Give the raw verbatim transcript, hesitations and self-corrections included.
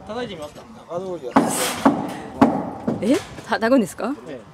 叩いてみますか。 中通りはえ、叩くんですか？ ええ